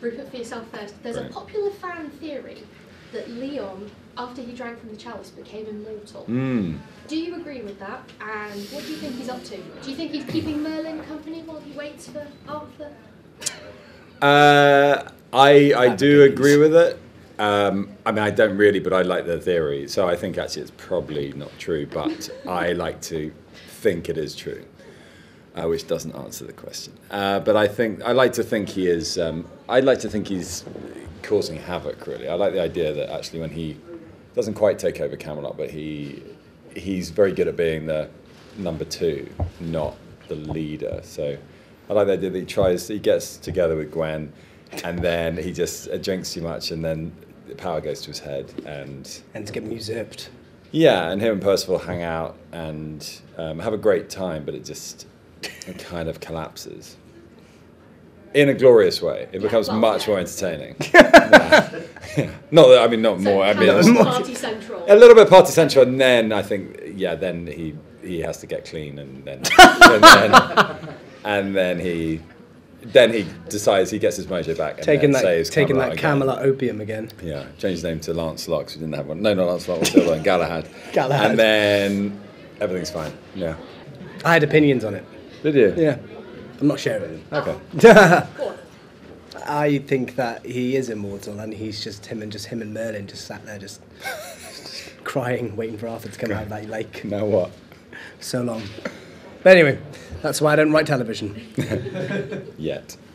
Rupert, for yourself first. There's a popular fan theory that Leon, after he drank from the chalice, became immortal. Do you agree with that? And what do you think he's up to? Do you think he's keeping Merlin company while he waits for Arthur? I do agree with it. I mean, I don't really, but I like the theory. So I think actually it's probably not true, but I like to think it is true, which doesn't answer the question. But I like to think he is. I'd like to think he's causing havoc. Really, I like the idea that actually when he doesn't quite take over Camelot, but he's very good at being the number two, not the leader. So I like the idea that he gets together with Gwen, and then he just drinks too much, and then the power goes to his head, and ends up getting usurped. Yeah, and him and Percival hang out and have a great time, but it kind of collapses. In a glorious way. It becomes much more entertaining. Not that, I mean, not more. I mean, Party Central. A little bit Party Central, and then I think, then he has to get clean, and then and then he decides he gets his mojo back and taking that Camelot opium again. Yeah, changed his name to Lancelot because we didn't have one. No, not Lancelot. What's the other one? Galahad. Galahad. And then everything's fine. Yeah. I had opinions on it. Did you? Yeah. I'm not sharing them. Okay. I think that he is immortal, and he's just him and Merlin just sat there, just crying, waiting for Arthur to come out of that lake. Now what? So long. But anyway, that's why I don't write television. Yet.